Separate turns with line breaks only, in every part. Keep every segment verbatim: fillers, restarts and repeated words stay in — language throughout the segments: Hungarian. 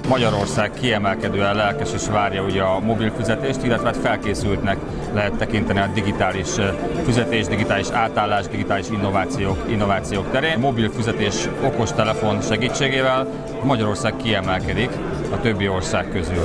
Magyarország kiemelkedően lelkes és várja ugye a mobil fizetést, illetve hát felkészültnek lehet tekinteni a digitális fizetés, digitális átállás, digitális innovációk, innovációk terén. A mobil fizetés okostelefon segítségével Magyarország kiemelkedik a többi ország közül.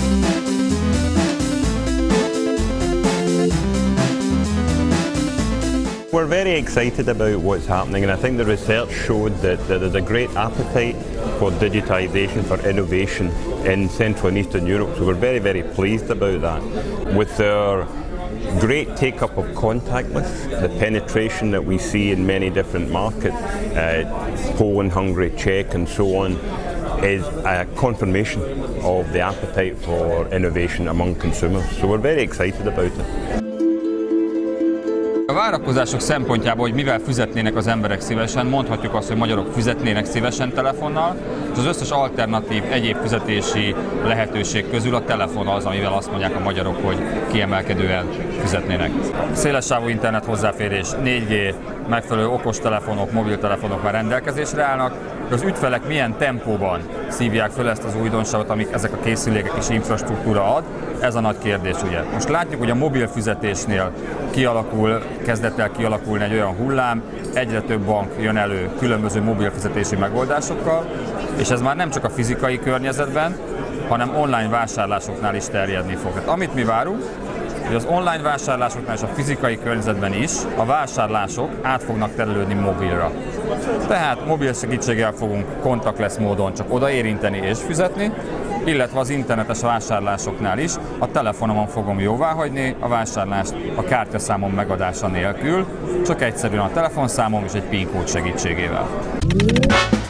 We're very excited about what's happening, and I think the research showed that, that there's a great appetite for digitisation, for innovation in Central and Eastern Europe, so we're very, very pleased about that. With our great take-up of contactless, the penetration that we see in many different markets, uh, Poland, Hungary, Czech and so on, is a confirmation of the appetite for innovation among consumers, so we're very excited about it.
A várakozások szempontjából, hogy mivel fizetnének az emberek szívesen, mondhatjuk azt, hogy magyarok fizetnének szívesen telefonnal, és az összes alternatív egyéb fizetési lehetőség közül a telefon az, amivel azt mondják a magyarok, hogy kiemelkedően fizetnének. Szélessávú internet hozzáférés, négy G, megfelelő okostelefonok, mobiltelefonok már rendelkezésre állnak, de az ügyfelek milyen tempóban szívják föl ezt az újdonságot, amik ezek a készülékek és infrastruktúra ad, ez a nagy kérdés ugye. Most látjuk, hogy a mobil fizetésnél kialakul, kezdett el kialakulni egy olyan hullám, egyre több bank jön elő különböző mobil fizetési megoldásokkal, és ez már nem csak a fizikai környezetben, hanem online vásárlásoknál is terjedni fog. Tehát amit mi várunk, hogy az online vásárlásoknál és a fizikai környezetben is a vásárlások át fognak terelődni mobilra. Tehát mobil segítséggel fogunk contactless módon csak odaérinteni és fizetni, illetve az internetes vásárlásoknál is a telefonomon fogom jóváhagyni a vásárlást a kártyaszámom megadása nélkül, csak egyszerűen a telefonszámom és egy PIN kód segítségével.